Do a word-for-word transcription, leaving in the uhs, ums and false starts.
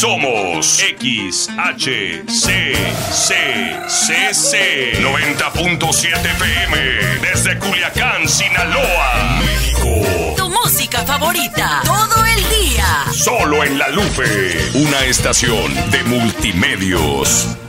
Somos X H C C C C noventa punto siete F M desde Culiacán, Sinaloa, México. Tu música favorita todo el día. Solo en La Lupe, una estación de Multimedios.